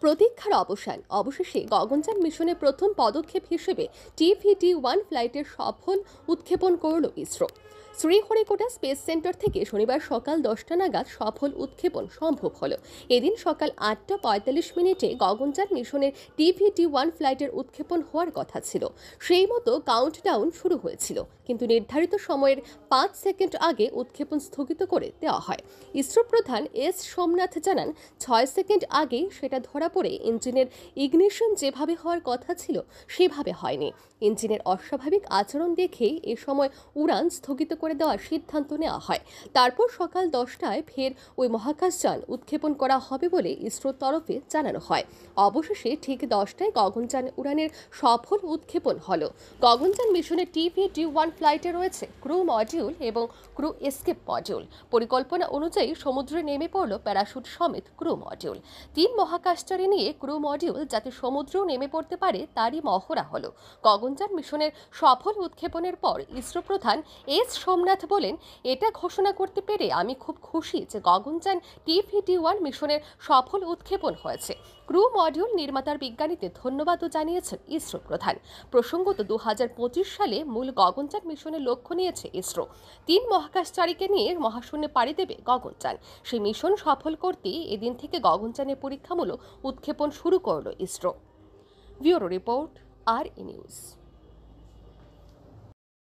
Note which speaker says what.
Speaker 1: প্রতীক্ষার অবসান। অবশেষে গগনযান মিশনের প্রথম পদক্ষেপ হিসেবে TVT-1 ফ্লাইটের সফল উৎক্ষেপণ করল ইসরো। শ্রীহরিকোটা স্পেস সেন্টার থেকে শনিবার সকাল 10টা নাগাদ সফল উৎক্ষেপণ সম্ভব হলো। এদিন সকাল 8টা 45 মিনিটে গগনযান মিশনের TVT-1 ফ্লাইটের উৎক্ষেপণ হওয়ার কথা ছিল। সেই মতো কাউন্টডাউন শুরু হয়েছিল, কিন্তু নির্ধারিত সময়ের 5 সেকেন্ড আগে উৎক্ষেপণ স্থগিত করে দেওয়া হয়। ইসরো প্রধান এস সোমনাথ জানান, 6 সেকেন্ড আগেই সেটা ধরা পড়ে ইঞ্জিনের ইগনিশন যেভাবে হওয়ার কথা ছিল সেভাবে হয়নি। ইঞ্জিনের অস্বাভাবিক আচরণ দেখেই এ সময় উড়ান স্থগিত করে দেওয়ার সিদ্ধান্ত নেওয়া হয়। তারপর সকাল 10টায় ফের ওই মহাকাশযান উৎক্ষেপণ করা হবে বলে ইসরোর তরফে জানানো হয়। অবশেষে ঠিক 10টায় গগনযান উড়ানের সফল উৎক্ষেপণ হলো। গগনযান মিশনের TVT-1 ফ্লাইটে রয়েছে ক্রু মডিউল এবং ক্রু এসকেপ মডিউল। পরিকল্পনা অনুযায়ী সমুদ্রে নেমে পড়ল প্যারাশুট সমেত ক্রু মডিউল। 3 মহাকাশচারী নিয়ে ক্রু মডিউল যাতে সমুদ্রেও নেমে পড়তে পারে তারই মহড়া হলো। গগনযান মিশনের সফল উৎক্ষেপণের পর ইসরো প্রধান এস সোমনাথ বলেন, এটা ঘোষণা করতে পেরে আমি খুব খুশি যে গগনযান TVT-1 মিশনের সফল উৎক্ষেপণ হয়েছে। ক্রু মডিউল নির্মাতার বিজ্ঞানীদের ধন্যবাদও জানিয়েছেন ইসরো প্রধান। প্রসঙ্গত 2025 সালে মূল গগনযান মিশনের লক্ষ্য নিয়েছে ইসরো। 3 মহাকাশচারীকে নিয়ে মহাশূন্যে পাড়ি দেবে গগনযান। সেই মিশন সফল করতে এদিন থেকে গগনযানের পরীক্ষামূলক উৎক্ষেপণ শুরু করল ইসরো। ব্যুরো রিপোর্ট, আর নিউজ।